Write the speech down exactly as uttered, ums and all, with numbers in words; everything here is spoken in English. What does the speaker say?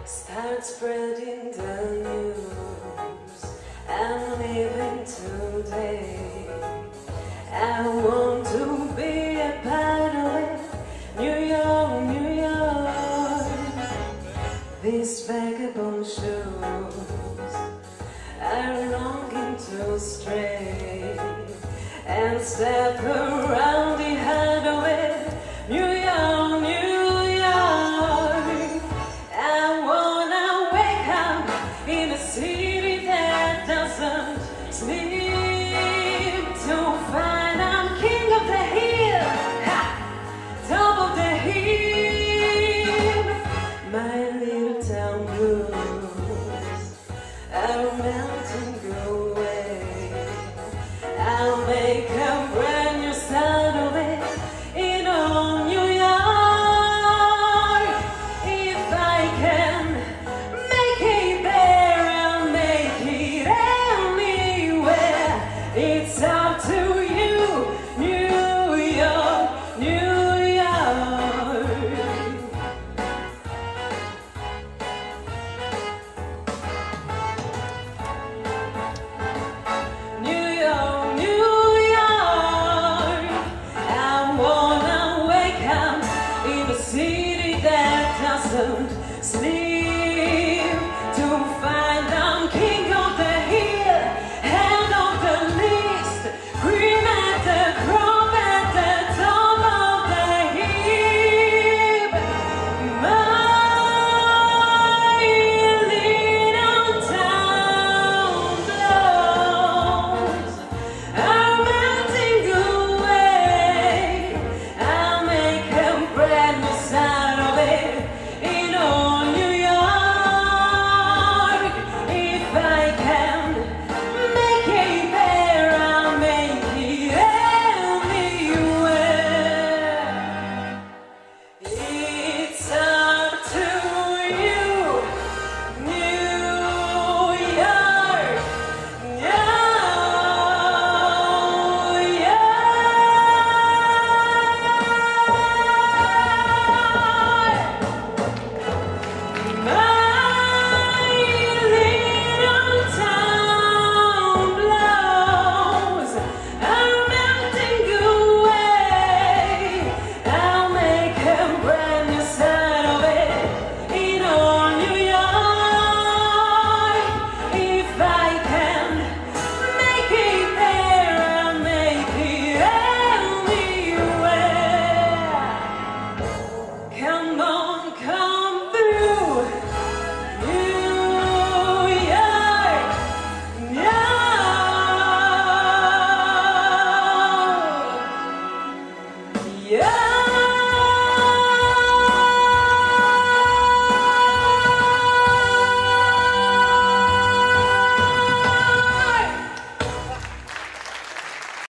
Start spreading the news. I'm living today. I want to be a part of it. New York, New York. These vagabond shoes are longing to stray and step around the heart of it. New York, New York.